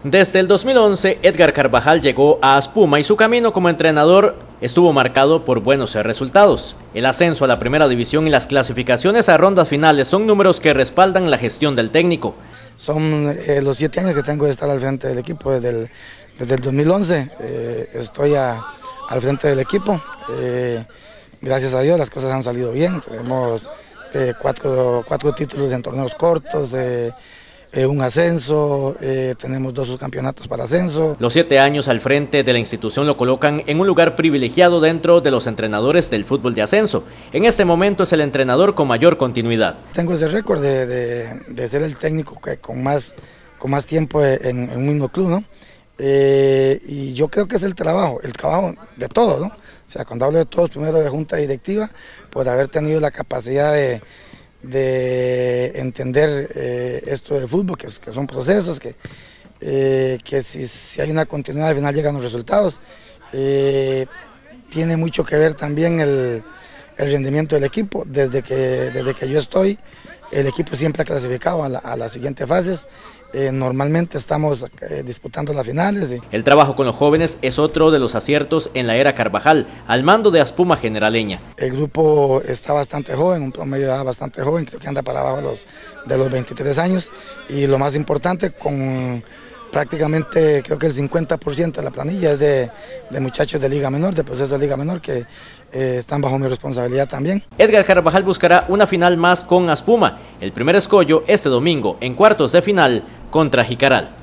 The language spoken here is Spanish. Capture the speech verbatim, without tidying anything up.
Desde el dos mil once, Edgar Carvajal llegó a Aspuma y su camino como entrenador estuvo marcado por buenos resultados. El ascenso a la primera división y las clasificaciones a rondas finales son números que respaldan la gestión del técnico. Son eh, los siete años que tengo de estar al frente del equipo, desde el, desde el dos mil once eh, estoy a, al frente del equipo. Eh, gracias a Dios las cosas han salido bien, tenemos eh, cuatro, cuatro títulos en torneos cortos, eh, Eh, un ascenso, eh, tenemos dos subcampeonatos para ascenso. Los siete años al frente de la institución lo colocan en un lugar privilegiado dentro de los entrenadores del fútbol de ascenso. En este momento es el entrenador con mayor continuidad. Tengo ese récord de, de, de ser el técnico que con más, con más tiempo en, en un mismo club, ¿no? Eh, y yo creo que es el trabajo, el trabajo de todos, ¿no? O sea, cuando hablo de todos, primero de junta directiva, por haber tenido la capacidad de de entender eh, esto del fútbol, que, es, que son procesos, que, eh, que si, si hay una continuidad al final llegan los resultados. Eh, tiene mucho que ver también el, el rendimiento del equipo. Desde que, desde que yo estoy, el equipo siempre ha clasificado a, la, a las siguientes fases. Eh, normalmente estamos eh, disputando las finales. Y... El trabajo con los jóvenes es otro de los aciertos en la era Carvajal, al mando de Aspuma Generaleña. El grupo está bastante joven, un promedio de edad bastante joven, creo que anda para abajo de los, de los veintitrés años. Y lo más importante, con prácticamente creo que el cincuenta por ciento de la planilla es de, de muchachos de Liga Menor, de proceso de Liga Menor, que eh, están bajo mi responsabilidad también. Edgar Carvajal buscará una final más con Aspuma. El primer escollo este domingo en cuartos de final contra Jicaral.